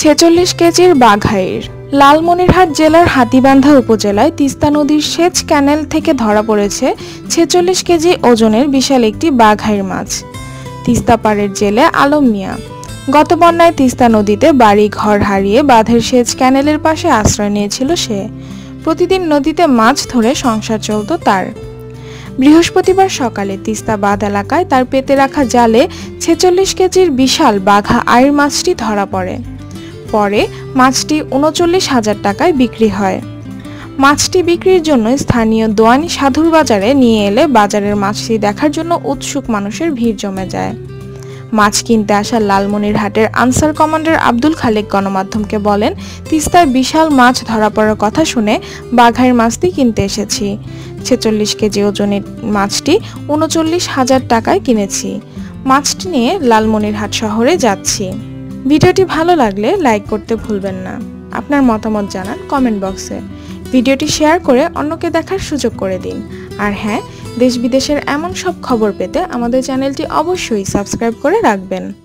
46 কেজির বাঘাইর। লালমনিরহাট জেলার হাতীবান্ধা উপজেলায় তিস্তা নদীর সেচ ক্যানেল থেকে ধরা পড়েছে 46 কেজি ওজনের বিশাল একটি বাঘাইর মাছ। তিস্তা পাড়ের জেলে আলম মিয়া গত বন্যায় তিস্তা নদীতে বাড়ি ঘর হারিয়ে বাঁধের সেচ ক্যানেলের পাশে আশ্রয় নিয়েছিল সে। প্রতিদিন নদীতে মাছ ধরে সংসার চলত তার। বৃহস্পতিবার সকালে তিস্তা বাঁধ এলাকায় তার পেতে রাখা জালে 46 কেজির বিশাল বাঘা আইর মাছটি ধরা পড়ে। পরে মাছটি ৩৯,০০০ টাকায় বিক্রি হয়। মাছটি বিক্রির জন্য স্থানীয় দোয়ানি সাধুর বাজারে নিয়ে এলে বাজারের মাছটি দেখার জন্য উৎসুক মানুষের ভিড় জমে যায়। মাছ কিনতে আসা লালমনিরহাটের আনসার কমান্ডার আব্দুল খালেক গণমাধ্যমকে বলেন, তিস্তায় বিশাল মাছ ধরা পড়ার কথা শুনে বাঘাইর মাছটি কিনতে এসেছি। 46 কেজি ওজনের মাছটি ৩৯,০০০ টাকায় কিনেছি। মাছটি নিয়ে লালমনিরহাট শহরে যাচ্ছি। ভিডিওটি ভালো লাগলে লাইক করতে ভুলবেন না। আপনার মতামত জানান কমেন্ট বক্সে। ভিডিওটি শেয়ার করে অন্যকে দেখার সুযোগ করে দিন। আর হ্যাঁ, দেশ বিদেশের এমন সব খবর পেতে আমাদের চ্যানেলটি অবশ্যই সাবস্ক্রাইব করে রাখবেন।